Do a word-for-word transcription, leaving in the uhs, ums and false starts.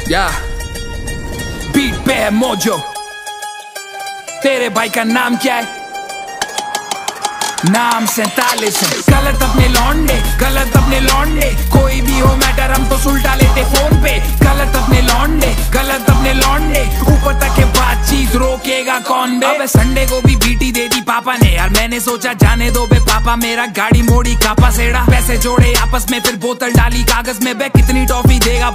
या बीट पे है मोजो। तेरे भाई का नाम क्या है? नाम सैतालीस है। गलत अपने लौंडे, गलत अपने लौंडे, कोई भी हो मैटर हम तो सुलटा लेते फोन पे। गलत अपने लौंडे, गलत अपने लौंडे, ऊपर तक के बातचीत रोकेगा कौन बे? अबे संडे को भी बीटी दे दी पापा ने यार, मैंने सोचा जाने दो बे पापा, मेरा गाड़ी मोड़ी कापा सेड़ा। पैसे जोड़े आपस में फिर बोतल डाली कागज में, बे कितनी टॉफी देगा